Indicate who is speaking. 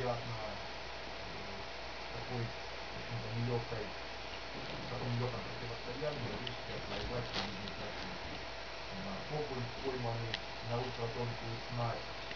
Speaker 1: приятно такой, в общем-то, нелегкой, в таком нелегком противостоянии вышли отвоевать победный трофей. Окунь, пойманный на ультратонкую снасть,